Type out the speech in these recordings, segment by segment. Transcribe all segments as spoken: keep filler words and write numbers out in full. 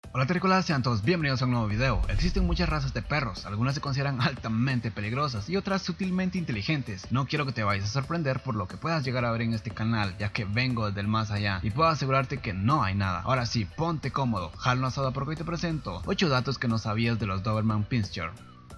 Hola terrícolas, sean todos bienvenidos a un nuevo video. Existen muchas razas de perros, algunas se consideran altamente peligrosas y otras sutilmente inteligentes. No quiero que te vayas a sorprender por lo que puedas llegar a ver en este canal, ya que vengo desde el más allá y puedo asegurarte que no hay nada. Ahora sí, ponte cómodo, jala una asada porque hoy te presento ocho datos que no sabías de los Doberman Pinscher.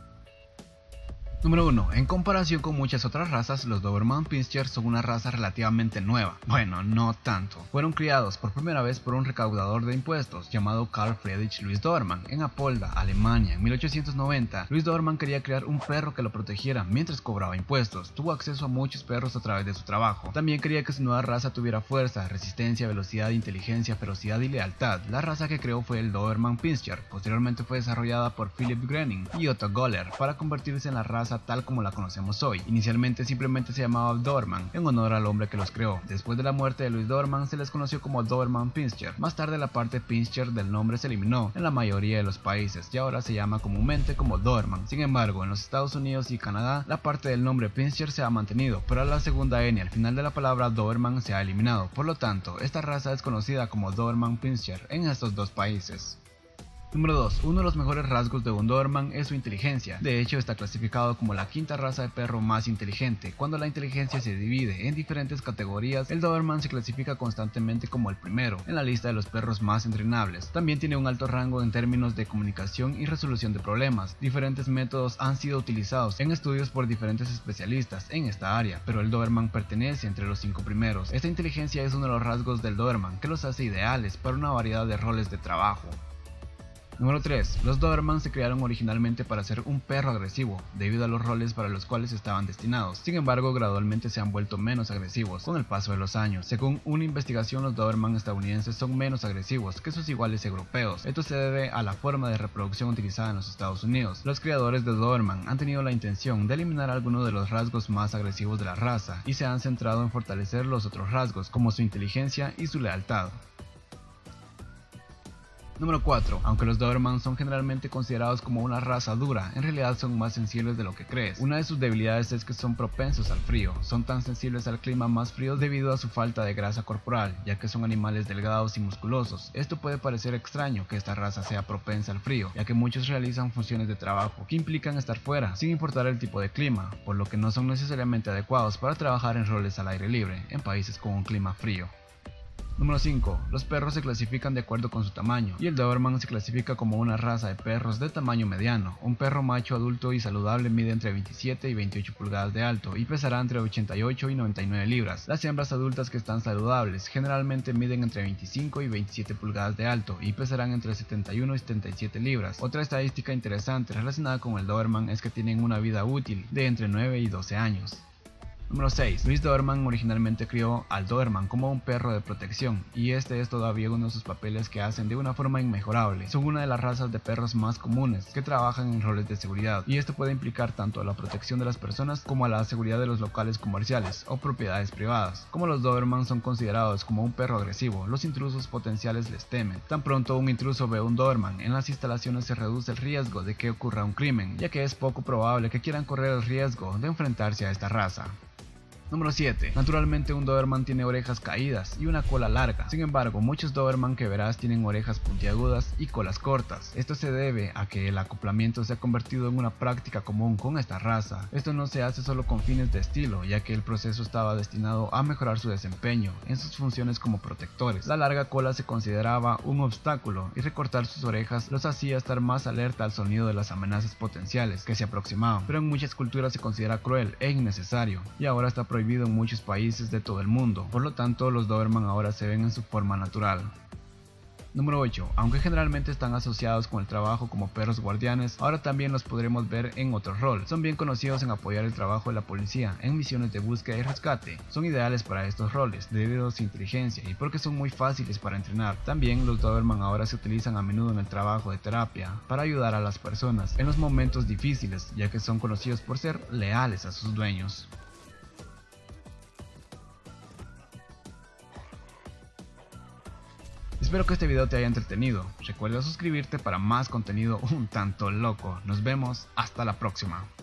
Número uno. En comparación con muchas otras razas, los Doberman Pinscher son una raza relativamente nueva. Bueno, no tanto. Fueron criados por primera vez por un recaudador de impuestos llamado Carl Friedrich Louis Dobermann en Apolda, Alemania, en mil ochocientos noventa. Louis Dobermann quería crear un perro que lo protegiera mientras cobraba impuestos. Tuvo acceso a muchos perros a través de su trabajo. También quería que su nueva raza tuviera fuerza, resistencia, velocidad, inteligencia, ferocidad y lealtad. La raza que creó fue el Doberman Pinscher. Posteriormente fue desarrollada por Philipp Grening y Otto Goller para convertirse en la raza tal como la conocemos hoy. Inicialmente simplemente se llamaba Doberman en honor al hombre que los creó. Después de la muerte de Louis Dobermann se les conoció como Doberman Pinscher. Más tarde la parte Pinscher del nombre se eliminó en la mayoría de los países y ahora se llama comúnmente como Doberman. Sin embargo, en los Estados Unidos y Canadá la parte del nombre Pinscher se ha mantenido, pero la segunda N al final de la palabra Doberman se ha eliminado. Por lo tanto, esta raza es conocida como Doberman Pinscher en estos dos países. Número dos. Uno de los mejores rasgos de un Doberman es su inteligencia. De hecho, está clasificado como la quinta raza de perro más inteligente. Cuando la inteligencia se divide en diferentes categorías, el Doberman se clasifica constantemente como el primero en la lista de los perros más entrenables. También tiene un alto rango en términos de comunicación y resolución de problemas. Diferentes métodos han sido utilizados en estudios por diferentes especialistas en esta área, pero el Doberman pertenece entre los cinco primeros. Esta inteligencia es uno de los rasgos del Doberman que los hace ideales para una variedad de roles de trabajo. Número tres. Los Doberman se crearon originalmente para ser un perro agresivo, debido a los roles para los cuales estaban destinados. Sin embargo, gradualmente se han vuelto menos agresivos con el paso de los años. Según una investigación, los Doberman estadounidenses son menos agresivos que sus iguales europeos. Esto se debe a la forma de reproducción utilizada en los Estados Unidos. Los criadores de Doberman han tenido la intención de eliminar algunos de los rasgos más agresivos de la raza y se han centrado en fortalecer los otros rasgos, como su inteligencia y su lealtad. Número cuatro. Aunque los Doberman son generalmente considerados como una raza dura, en realidad son más sensibles de lo que crees. Una de sus debilidades es que son propensos al frío. Son tan sensibles al clima más frío debido a su falta de grasa corporal, ya que son animales delgados y musculosos. Esto puede parecer extraño que esta raza sea propensa al frío, ya que muchos realizan funciones de trabajo que implican estar fuera, sin importar el tipo de clima, por lo que no son necesariamente adecuados para trabajar en roles al aire libre, en países con un clima frío. Número cinco. Los perros se clasifican de acuerdo con su tamaño, y el Doberman se clasifica como una raza de perros de tamaño mediano. Un perro macho adulto y saludable mide entre veintisiete y veintiocho pulgadas de alto y pesará entre ochenta y ocho y noventa y nueve libras. Las hembras adultas que están saludables generalmente miden entre veinticinco y veintisiete pulgadas de alto y pesarán entre setenta y uno y setenta y siete libras. Otra estadística interesante relacionada con el Doberman es que tienen una vida útil de entre nueve y doce años. Número seis. Louis Dobermann originalmente crió al Doberman como un perro de protección, y este es todavía uno de sus papeles que hacen de una forma inmejorable. Son una de las razas de perros más comunes que trabajan en roles de seguridad, y esto puede implicar tanto a la protección de las personas como a la seguridad de los locales comerciales o propiedades privadas. Como los Doberman son considerados como un perro agresivo, los intrusos potenciales les temen. Tan pronto un intruso ve un Doberman en las instalaciones se reduce el riesgo de que ocurra un crimen, ya que es poco probable que quieran correr el riesgo de enfrentarse a esta raza. Número siete. Naturalmente un Doberman tiene orejas caídas y una cola larga. Sin embargo, muchos Doberman que verás tienen orejas puntiagudas y colas cortas. Esto se debe a que el acoplamiento se ha convertido en una práctica común con esta raza. Esto no se hace solo con fines de estilo, ya que el proceso estaba destinado a mejorar su desempeño en sus funciones como protectores. La larga cola se consideraba un obstáculo y recortar sus orejas los hacía estar más alerta al sonido de las amenazas potenciales que se aproximaban, pero en muchas culturas se considera cruel e innecesario y ahora está prohibido en muchos países de todo el mundo. Por lo tanto, los Doberman ahora se ven en su forma natural. Número ocho. Aunque generalmente están asociados con el trabajo como perros guardianes, ahora también los podremos ver en otro rol. Son bien conocidos en apoyar el trabajo de la policía en misiones de búsqueda y rescate. Son ideales para estos roles debido a su inteligencia y porque son muy fáciles para entrenar. También los Doberman ahora se utilizan a menudo en el trabajo de terapia para ayudar a las personas en los momentos difíciles, ya que son conocidos por ser leales a sus dueños. Espero que este video te haya entretenido. Recuerda suscribirte para más contenido un tanto loco. Nos vemos hasta la próxima.